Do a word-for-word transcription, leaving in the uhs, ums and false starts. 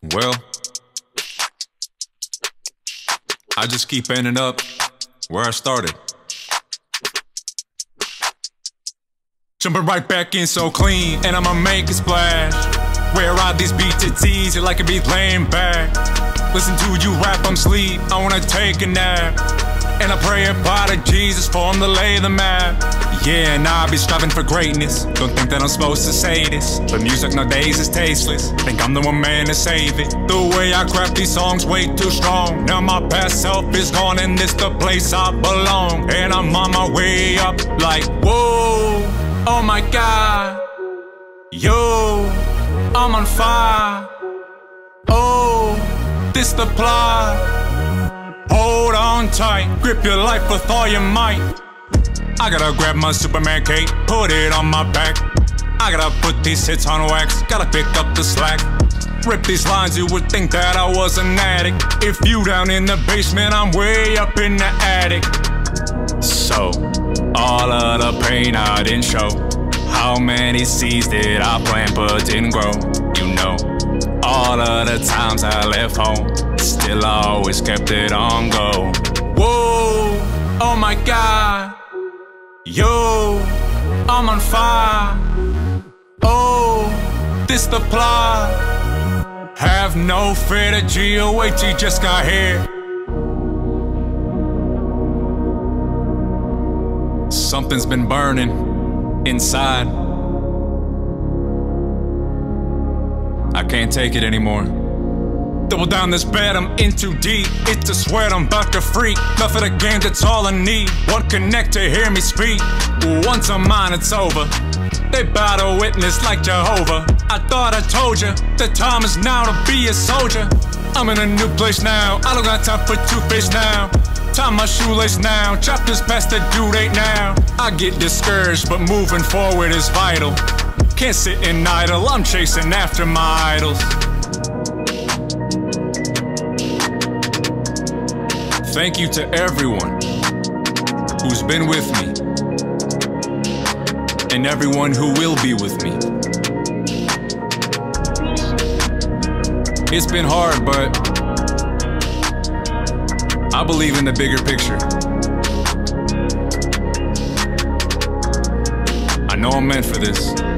Well, I just keep ending up where I started. Jumping right back in so clean, and I'ma make a splash. Wear out these beats, it's easy like a beat laying back. Listen to you rap, I'm sleep, I wanna take a nap. And I pray about to Jesus for him to lay the map. Yeah, and I be striving for greatness. Don't think that I'm supposed to say this, but music nowadays is tasteless. Think I'm the one man to save it. The way I craft these songs way too strong. Now my past self is gone and this the place I belong. And I'm on my way up like, whoa, oh my God. Yo, I'm on fire. Oh, this the plot. Hold on tight, grip your life with all your might. I gotta grab my Superman cape, put it on my back. I gotta put these hits on wax, gotta pick up the slack. Rip these lines, you would think that I was an addict. If you down in the basement, I'm way up in the attic. So, all of the pain I didn't show. How many seeds did I plant but didn't grow? You know, all of the times I left home, still I always kept it on go. Whoa, oh my God. Yo, I'm on fire. Oh, this the plot. Have no fear, the G O H G just got here. Something's been burning inside. I can't take it anymore. Double down this bed, I'm in too deep. It's a sweat, I'm about to freak. Enough of the game, that's all I need. One connect to hear me speak. Once I'm mine, it's over. They bow to witness like Jehovah. I thought I told you, the time is now to be a soldier. I'm in a new place now, I don't got time for two-faced now. Tie my shoelace now, chapters past the due date now. I get discouraged, but moving forward is vital. Can't sit and idle, I'm chasing after my idols. Thank you to everyone who's been with me, and everyone who will be with me. It's been hard, but I believe in the bigger picture. I know I'm meant for this.